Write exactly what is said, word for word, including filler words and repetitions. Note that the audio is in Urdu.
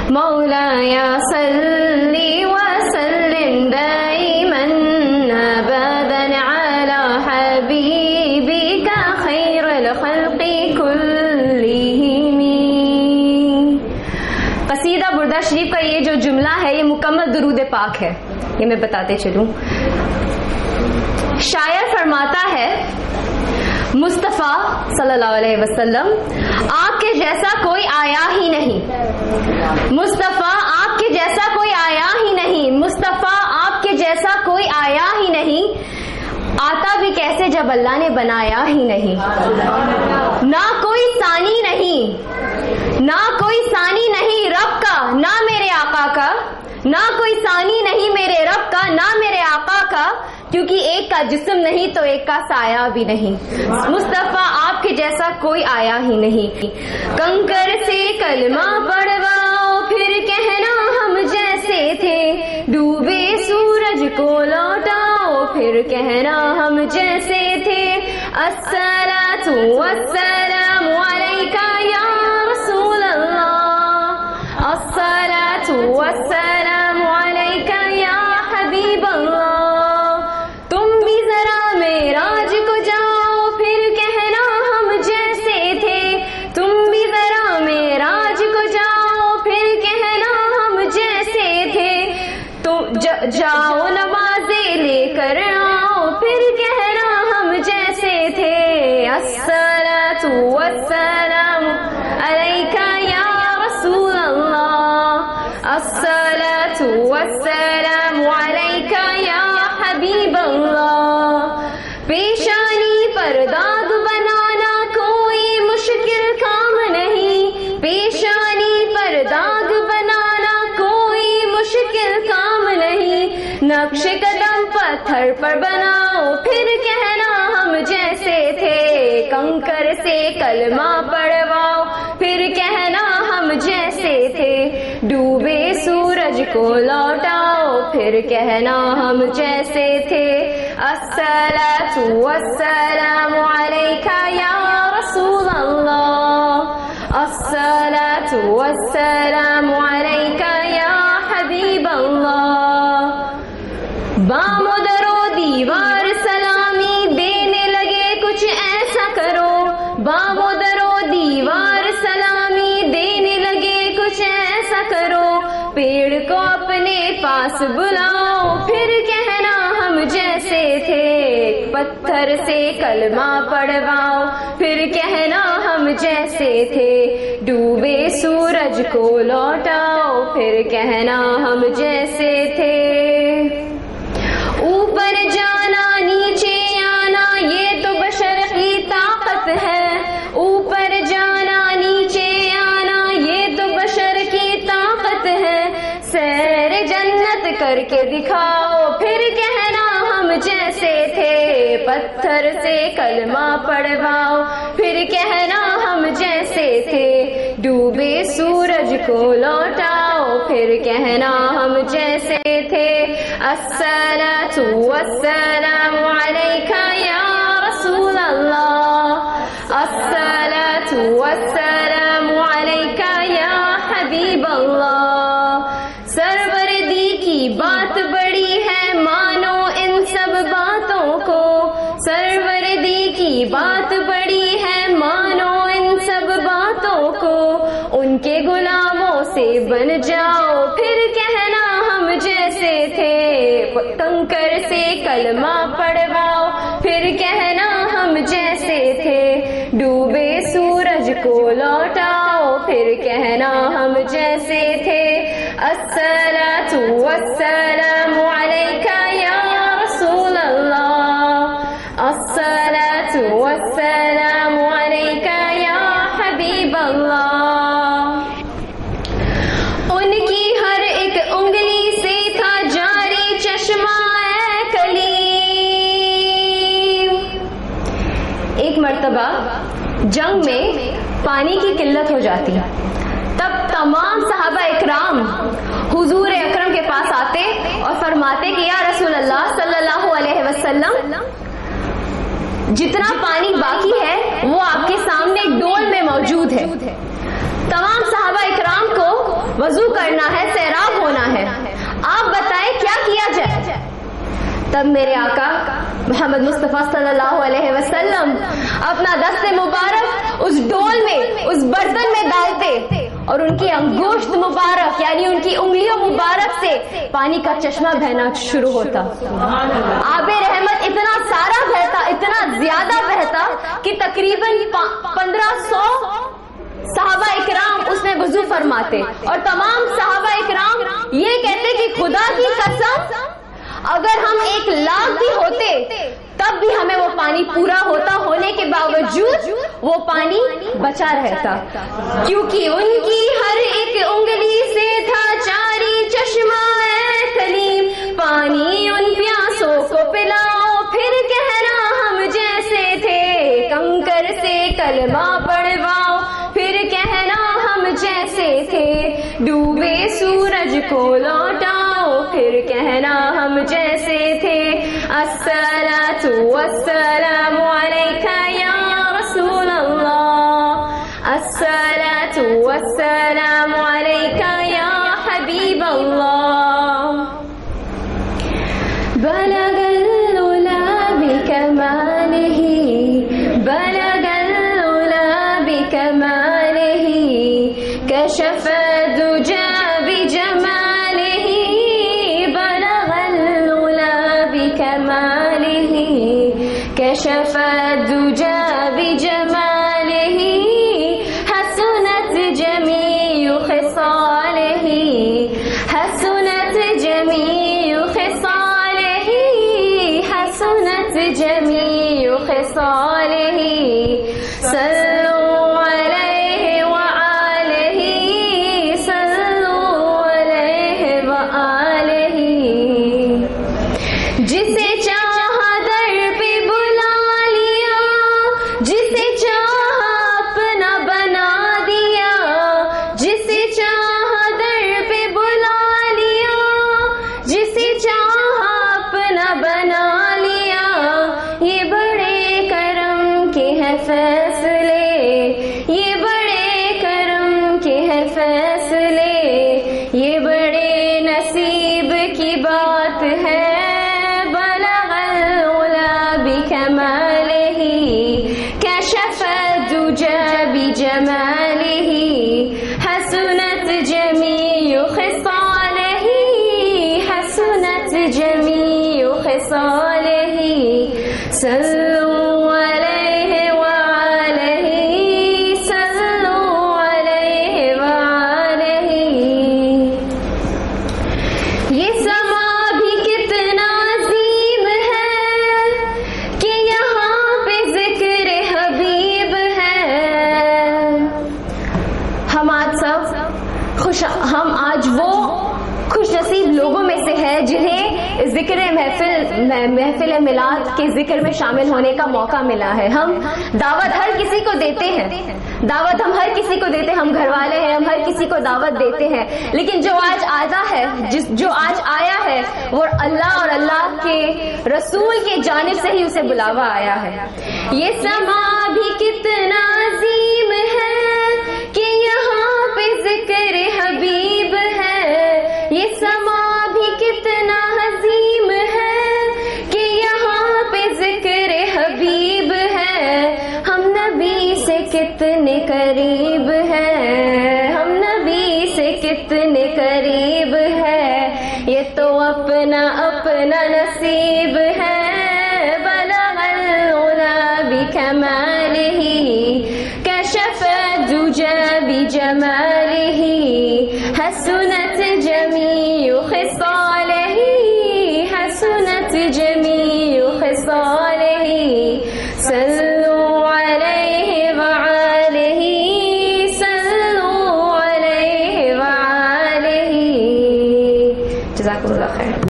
مولایا صلی وسلم دائما ابدا علی حبیبک خیر الخلق کلہم. قصیدہ بردہ شریف کا یہ جو جملہ ہے یہ مکمل درود پاک ہے. یہ میں بتاتے چلوں. شاعر فرماتا ہے مصطفیٰ صلی اللہ علیہ وسلم آپ کے جیسا کوئی آیا ہی نہیں. مصطفیٰ آپ کے جیسا کوئی آیا ہی نہیں. مصطفیٰ آپ کے جیسا کوئی آیا ہی نہیں. آتا بھی کیسے جب اللہ نے بنایا ہی نہیں. نہ کوئی ثانی نہیں, نہ کوئی ثانی نہیں رب کا, نہ میرے آقا کا. نہ کوئی ثانی نہیں میرے رب کا, نہ میرے آقا کا. کیونکہ ایک کا جسم نہیں تو ایک کا سایہ بھی نہیں. مصطفیٰ آپ کے جیسا کوئی آیا ہی نہیں. کنکر سے کلمہ پڑھواؤ پھر کہنا ہم جیسے تھے. ڈوبے سورج کو لوٹاؤ پھر کہنا ہم جیسے تھے. الصلاۃ والسلام علیکہ یا رسول اللہ. الصلاۃ والسلام علیکہ یا حبیب اللہ. جاؤ نمازیں لے کر آؤ پھر کہنا ہم جیسے تھے. الصلاۃ والسلام علیکہ یا رسول اللہ. الصلاۃ والسلام علیکہ یا حبیب اللہ. پیشانی پر داغ بنانا کوئی مشکل کام نہیں. پیشانی پر داغ بنانا کوئی مشکل کام نہیں. نقش قدم پتھر پر بناؤ پھر کہنا ہم جیسے تھے. کنکر سے کلمہ پڑھواؤ پھر کہنا ہم جیسے تھے. ڈوبے سورج کو لوٹاؤ پھر کہنا ہم جیسے تھے. الصلاۃ والسلام علیکہ یا رسول اللہ. الصلاۃ والسلام علیکہ یا حبیب اللہ. بام و در و دیوار سلامی دینے لگے کچھ ایسا کرو. بام و در و دیوار سلامی دینے لگے کچھ ایسا کرو. پیڑ کو اپنے پاس بلاؤ پھر کہنا ہم جیسے تھے. پتھر سے کلمہ پڑھواؤ پھر کہنا ہم جیسے تھے. ڈوبے سورج کو لوٹاؤ پھر کہنا ہم جیسے تھے. اوپر جانا نیچے آنا یہ تو بشر کی طاقت ہے. اوپر جانا نیچے آنا یہ تو بشر کی طاقت ہے. سیر جنت کر کے دکھاؤ پھر کہنا ہم جیسے تھے. پتھر سے کلمہ پڑھواؤ پھر کہنا ہم جیسے تھے. ڈوبے سورج کو لوٹاؤ پھر کہنا ہم جیسے تھے. الصلاۃ والسلام علیکہ یا رسول اللہ. الصلاۃ والسلام علیکہ یا حبیب اللہ. سروردی کی بات بڑی ہے مانو ان سب باتوں کو. سروردی کی بات بڑی ہے مانو ان سب باتوں کو. ان کے غلاموں سے بن جاؤ پھر کہنا ہم جیسے تھے. کنکر سے کلمہ پڑھواؤ پھر کہنا ہم جیسے تھے. ڈوبے سورج کو لوٹاؤ پھر کہنا ہم جیسے تھے. الصلاۃ والسلام علیکہ یا رسول اللہ. الصلاۃ والسلام علیکہ یا حبیب اللہ. ان کی ہر ایک انگلی سے تھا جاری چشمہ اے کلیم. ایک مرتبہ جنگ میں پانی کی قلت ہو جاتی. تب تمام صحابہ اکرام حضور اکرم کے پاس آتے اور فرماتے کہ یا رسول اللہ صلی اللہ علیہ وسلم جتنا پانی باقی ہے وہ آپ کے سامنے ایک ڈول میں موجود ہے. تمام صحابہ اکرام کو وضو کرنا ہے, سیراب ہونا ہے, آپ بتائیں کیا کیا جائے؟ تب میرے آقا محمد مصطفیٰ صلی اللہ علیہ وسلم اپنا دست مبارک اس ڈول میں, اس برتن میں ڈالتے اور ان کی انگوشت مبارک یعنی ان کی انگلیوں مبارک سے پانی کا چشمہ بہنا شروع ہوتا. آب رحمت اتنا سارا بہتا, اتنا زیادہ بہتا کہ تقریباً پندرہ سو صحابہ اکرام اس میں وضو فرماتے اور تمام صحابہ اکرام یہ کہتے کہ خدا کی قسم اگر ہم ایک لاکھ بھی ہوتے تب بھی ہمیں وہ پانی پورا ہوتا, ہونے کے باوجود وہ پانی بچا رہتا, کیونکہ ان کی ہر ایک انگلی سے تھا جاری چشمہ اے کلیم, پانی ان پیاسوں کو پلاؤ پھر کہنا ہم جیسے تھے, کنکر سے کلمہ پڑھواؤ پھر کہنا ہم جیسے تھے, ڈوبے سورج کو لوٹاؤ پھر کہنا ہم جیسے تھے, الصلاۃ والسلام علیک یا رسول اللہ, الصلاۃ والسلام علیک یا حبیب اللہ. بلغ العلا بکمالہ, بلغ العلا بکمالہ, کشف الدجى بجمالہ, بلغ العلا بکمالہ, کشف الدجى بجمالہ, حسنت جمیع خصالہ, حسنت جمیع خصالہ, حسنت جمیع خصالہ, صلوا علیہ وآلہ, صلوا علیہ وآلہ. جسے چاہا در پہ بلا لیا, جسے چاہا اپنا بنا دیا, جسے چاہا در پہ بلا لیا, جسے چاہا اپنا بنا لیا, یہ بڑے کرم کے ہے فیصلے, یہ بڑے کرم کے ہے فیصلے, یہ بڑے نصیب کی بات ہے. بلغ العلا بکمالہ, کشف الدجى بجمالہ, حسنت جمیع خصالہ, حسنت جمیع خصالہ, صلوا علیہ وآلہ, صلوا علیہ وآلہ. یہ سما بھی کتنا عظیم ہے کہ یہاں پہ ذکر حبیب ہے. ہم آج سب خوش, ہم آج وہ خوش نصیب لوگوں میں سے ہے جنہیں ذکر محفل محفل میلاد کے ذکر میں شامل ہونے کا موقع ملا ہے. ہم دعوت ہر کسی کو دیتے ہیں, دعوت ہم ہر کسی کو دیتے ہیں, ہم گھر والے ہیں, ہم ہر کسی کو دعوت دیتے ہیں, لیکن جو آج آیا ہے, جس جو آج آیا ہے وہ اللہ اور اللہ کے رسول کی جانب سے ہی اسے بلاوا آیا ہے. یہ سما بھی کتنا عظیم ہے کہ یہاں پہ ذکر حبیب ہے, یہ سما بھی کتنا عظیم ہے کہ یہاں پہ ذکر حبیب ہے. ہم نبی سے کتنے قریب ہیں, ہم نبی سے کتنے قریب ہے, یہ تو اپنا اپنا نصیب ہے. بلغ العلا بکمالہ, کشف الدجى بجمالہ, حسنت